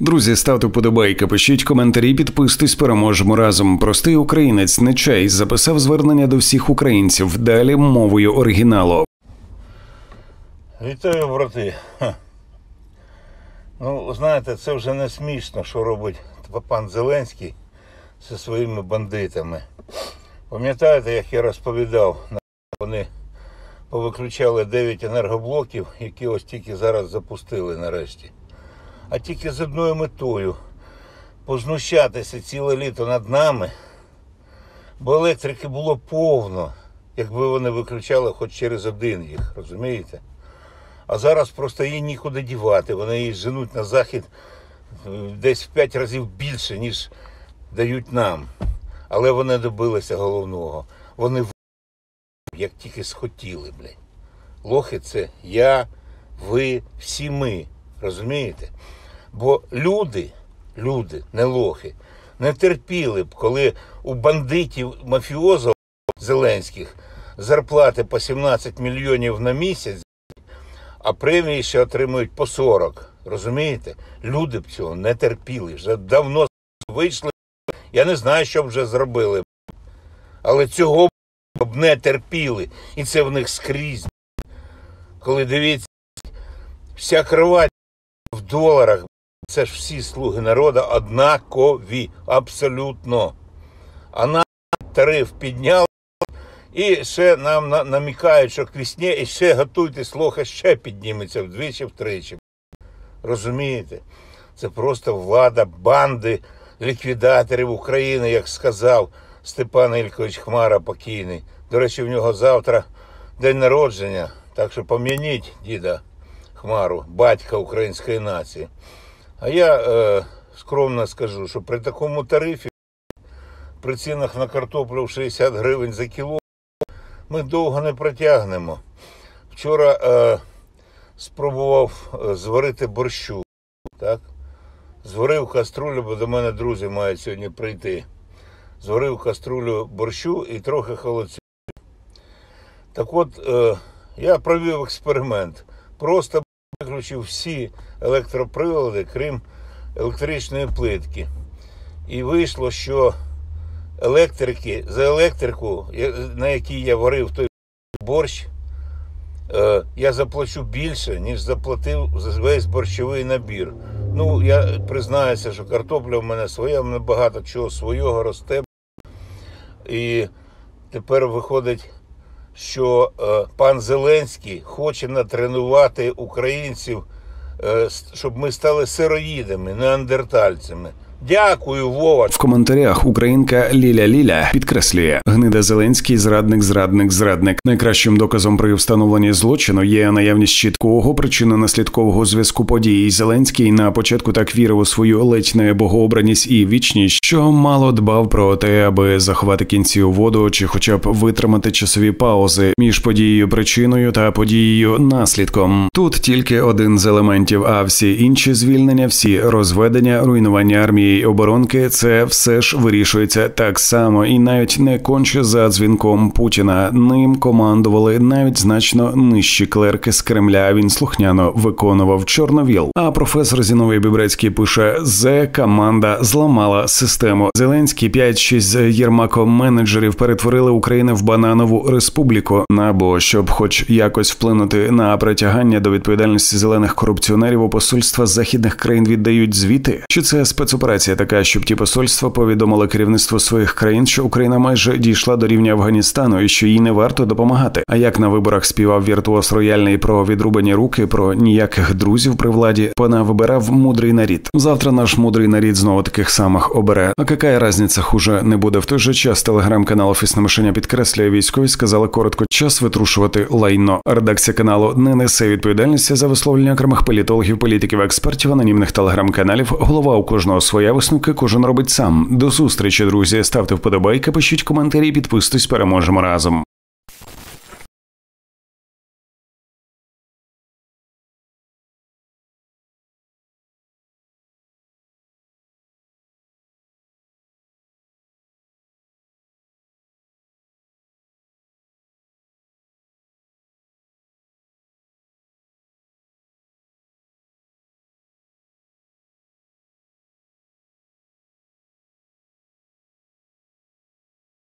Друзі, ставте вподобайки, пишіть коментарі, підписуйтесь, переможемо разом. Простий українець Нечай записав звернення до всіх українців. Далі мовою оригіналу. Вітаю, брати. Ну, знаєте, це вже не смішно, що робить пан Зеленський зі своїми бандитами. Пам'ятаєте, як я розповідав, вони повиключали 9 енергоблоків, які ось тільки зараз запустили нарешті. А тільки з одною метою – познущатися ціле літо над нами, бо електрики було повно, якби вони виключали хоч через один їх, розумієте? А зараз просто її нікуди дівати, вони її женуть на захід десь в 5 разів більше, ніж дають нам. Але вони добилися головного. Вони як тільки схотіли, блядь. Лохи це я, ви, всі ми, розумієте? Бо люди, не лохи, не терпіли б, коли у бандитів мафіозів зеленських зарплати по 17 мільйонів на місяць, а премії ще отримують по 40, розумієте? Люди б цього не терпіли, вже давно вийшли, я не знаю, що б вже зробили, але цього б не терпіли, і це в них скрізь. Коли дивіться, вся кровать в доларах, це ж всі слуги народу однакові, абсолютно. А нам тариф підняли, і ще нам намікають, що к весні, і ще готуйтесь, лоха ще підніметься вдвічі-втричі. Розумієте? Це просто влада банди ліквідаторів України, як сказав Степан Ількович Хмара покійний. До речі, в нього завтра день народження, так що пом'яніть діда Хмару, батька української нації. А я скромно скажу, що при такому тарифі, при цінах на картоплю в 60 гривень за кіло, ми довго не протягнемо. Вчора спробував зварити борщу, так? Зварив каструлю, бо до мене друзі мають сьогодні прийти. Зварив каструлю борщу і трохи холодцю. Так от, я провів експеримент. Просто виключив всі електроприлади, крім електричної плитки. І вийшло, що за електрику, на якій я варив той борщ, я заплачу більше, ніж заплатив за весь борщовий набір. Ну, я признаюся, що картопля в мене своя, в мене багато чого свого росте. І тепер виходить, що пан Зеленський хоче натренувати українців, щоб ми стали сироїдами, неандертальцями. Дякую, Вова. В коментарях українка Ліля підкреслює: гнида Зеленський, зрадник. Найкращим доказом при встановленні злочину є наявність чіткого причинно-наслідкового зв'язку подій. Зеленський на початку так вірив у свою ледь не богообраність і вічність, що мало дбав про те, аби заховати кінці у воду чи хоча б витримати часові паузи між подією причиною та подією наслідком. Тут тільки один з елементів, а всі інші звільнення, всі розведення, руйнування армії і оборонки – це все ж вирішується так само і навіть не конче за дзвінком Путіна. Ним командували навіть значно нижчі клерки з Кремля. Він слухняно виконував чорновіл. А професор Зіновій Бібрецький пише: команда зламала систему. Зеленський 5-6 з Єрмаком менеджерів перетворили Україну в бананову республіку. Або щоб хоч якось вплинути на притягання до відповідальності зелених корупціонерів, у посольства західних країн віддають звіти? Чи це спецоперація така, щоб ті посольства повідомили керівництво своїх країн, що Україна майже дійшла до рівня Афганістану і що їй не варто допомагати? А як на виборах співав віртуоз рояльний про відрубані руки, про ніяких друзів при владі, вибирав мудрий нарід. Завтра наш мудрий нарід знову таких самих обере. А яка різниця, хуже не буде? В той же час телеграм-канал «Офісне мишеня» підкреслює: військові сказали коротко, час витрушувати лайно. Редакція каналу не несе відповідальності за висловлення окремих політологів, політиків, експертів, анонімних телеграм-каналів. Голова у кожного своя, висновки кожен робить сам. До зустрічі, друзі. Ставте вподобайки, пишіть коментарі, підписуйтесь, переможемо разом.